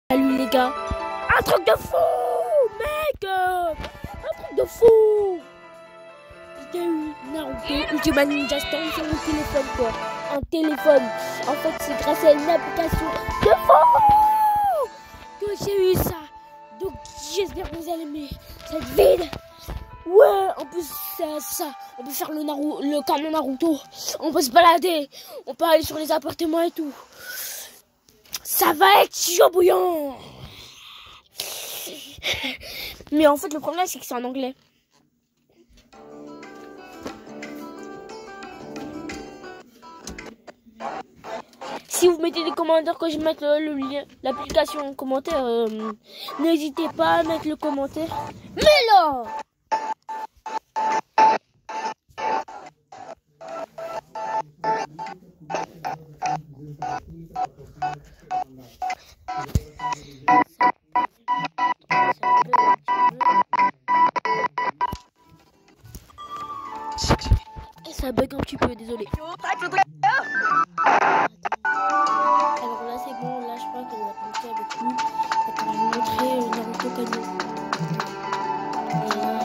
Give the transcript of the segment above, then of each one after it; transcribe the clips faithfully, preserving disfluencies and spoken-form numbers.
Salut les gars. Un truc de fou, mec. Un truc de fou. J'ai eu Naruto Ultimate Ninja Storm sur mon téléphone quoi. Un téléphone. En fait c'est grâce à une application de fou que j'ai eu ça. Donc j'espère que vous allez aimer cette vidéo. Ouais, en plus c'est ça. On peut faire le, Naruto, le canon Naruto. On peut se balader. On peut aller sur les appartements et tout. Ça va être chaud bouillant. Mais en fait le problème c'est que c'est en anglais. Si vous mettez des commentaires que je mette le, le lien, l'application en commentaire, euh, n'hésitez pas à mettre le commentaire. Mais là et ça bug un petit peu, désolé. Alors là c'est bon, là je crois que la pensée avec nous. Attends, je vais vous montrer le Naruto Canon. Voilà.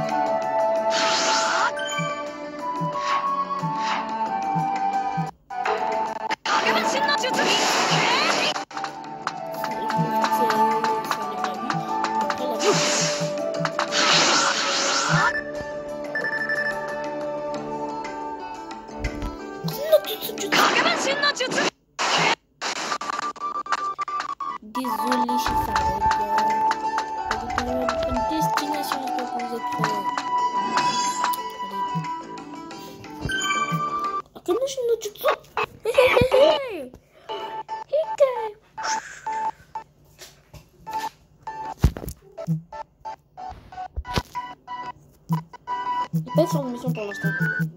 Désolé, je suis fan. Une destination, j'espère que vous êtes prêts. Allez. Comment je ne te sens? Il n'y a pas de formation pour l'instant.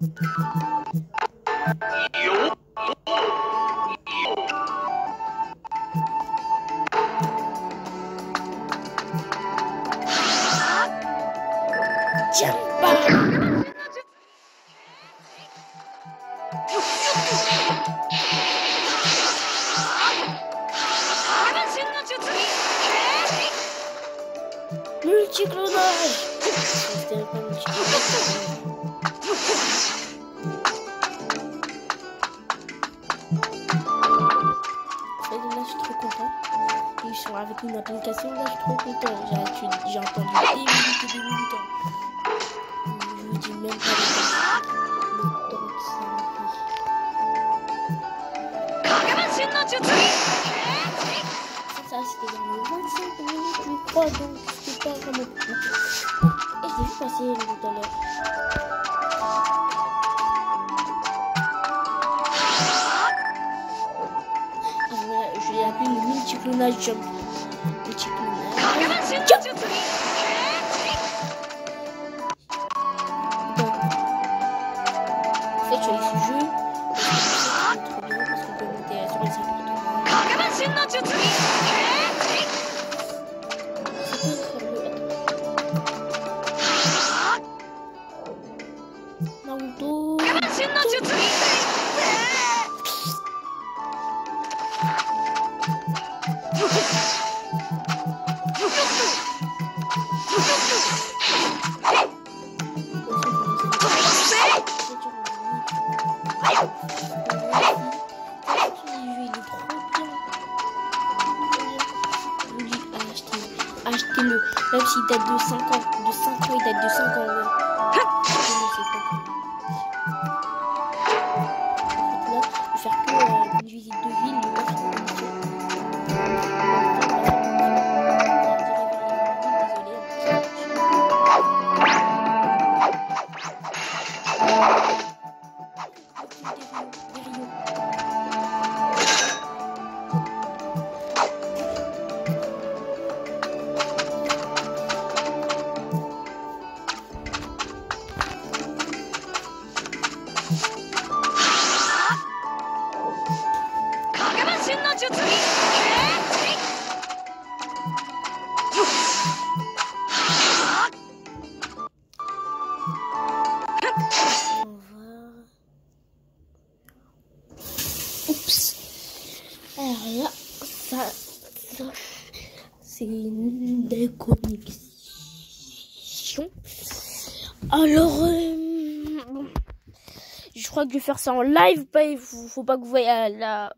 Tiens pas. Multiclonage. C'était pas multiclonage. Là je suis trop content. Ils sont avec une application, là je suis trop content. J'ai entendu des minutes et des minutes. Je vous dis même pas le temps que ça m'a pris. Ça c'était dans les vingt-cinq minutes je crois, donc c'était pas vraiment beaucoup. Et je l'ai vu passer tout à l'heure. Je l'ai appelé le multiclonage jump. Multiclonage jump. Donc, en fait, je suis allé ce jeu. C'est trop bien parce qu'on peut monter sur les appartements. Naruto. Achetez-le, même s'il date de cinq ans, de cinq ans, il date de cinq ans. Ouais. Je ne sais pas. En fait, là, je vais faire que euh, une visite de ville, mais pas faire une mission. Oups. Alors là, ça, ça c'est des connexions. Alors, euh, je crois que je vais faire ça en live. Pas, il faut, faut pas que vous voyez la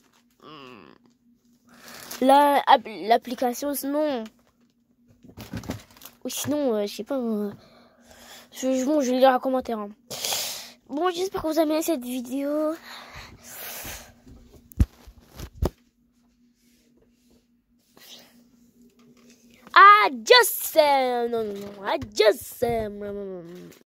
la l'application, sinon. Oui, sinon, euh, je sais pas. Euh, je, bon, je vais lire un commentaire. Hein. Bon, j'espère que vous avez aimé cette vidéo. Adios. Non, non, non. Adios.